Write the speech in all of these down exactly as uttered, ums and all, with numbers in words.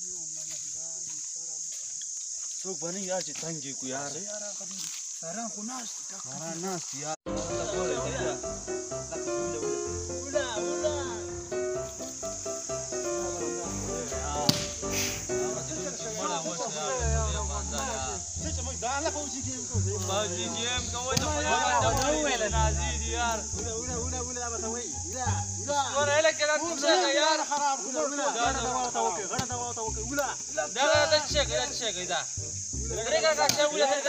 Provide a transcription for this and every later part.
څوک به نه یار چې تنګ یې کړو یار ساران خو ناست ساران ناست یار باجی جیم کوي ته خدای ته ویل نازي دي یار ولا ولا ولا ولا به توي لا ور هله کړه کوم څه یار خراب ولا ولا دا دا توکي غړ دا توکي ولا دا دا څه دا څه دا درګه کا څه ولا ته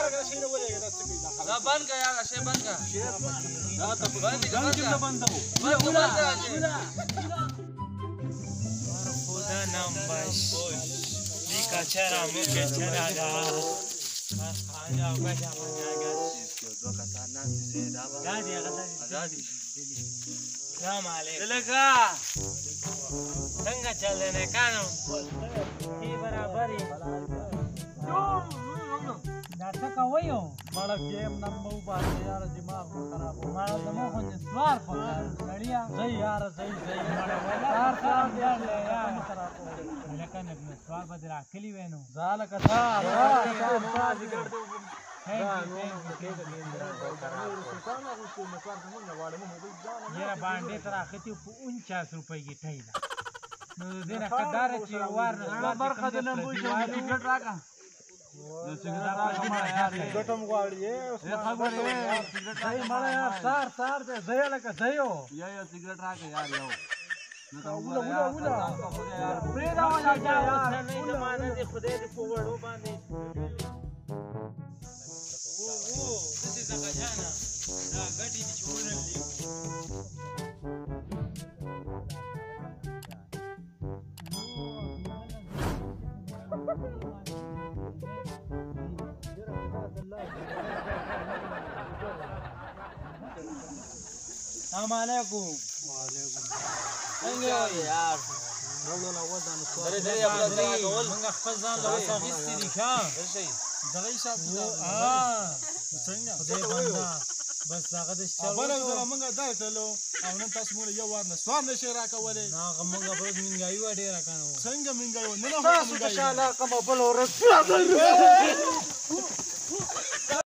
دا بند کا یار څه بند کا دا ته بند کا څنګه بند ولا ولا خدا نام باش دیکا چرا مکه چرا دا آجا بجا بجا دوه کسان ناست دي دا به غادي غدا ازادي سلام علیکم لکه څنګه چلنه کانو کی برابرې دا څه کوي مړه گیم نن مو باندې یار دماغ مو خراب ما زمو خو دې سوار پکار سړیا زي یار زي زي مړه ولا سار سار یار دی یار خراب لکه نه سوار به راکلی وینو زال کتا یره باندې تر اخته په انچاس روپۍ کې ټایلا نو دې نه قدار چې وار نه برخه د نمبو ټیکټ راکا د سیګریټ راکا یار ګټم غواړي اے خبره زي مړ یار سار سار ته زي لکه زيو یا یا سیګریټ راکا یار یو نو ولا ولا ولا یار پرې دا ولا یار نه زمانه دې خدای دې په وړو باندې او او دې څنګه جانا دا ګټي دې چورل دي السلام علیکم وعلیکم څنګه یار ورو لا ودان سو درې درې خپل ځای کول موږ خپل ځان له وسه غستی دي ښا درشي دغه حساب اه څنګه خدای بندا بس هغه د چا بل زره مونږه دای تلو او نن تاسو مونږ یو وار نه سوار نشي راکولې نا موږ به منګایي و ډیره کنه څنګه منګایو نه نه تاسو ته شاله کوم بل ورځ